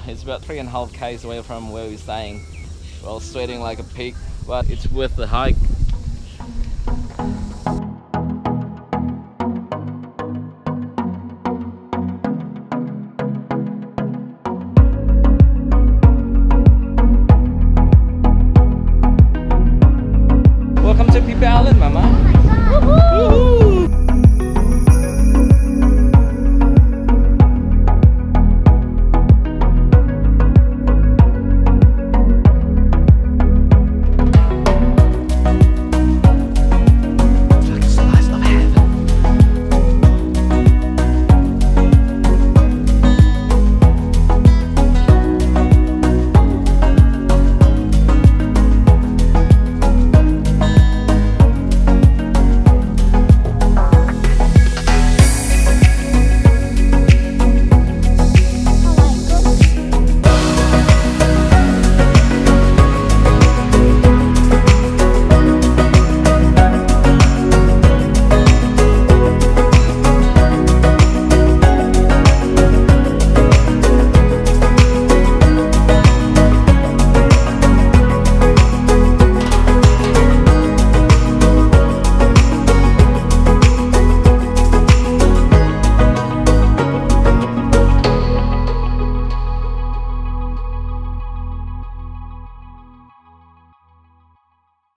It's about 3.5 k's away from where we're staying. Well, sweating like a pig, but it's worth the hike.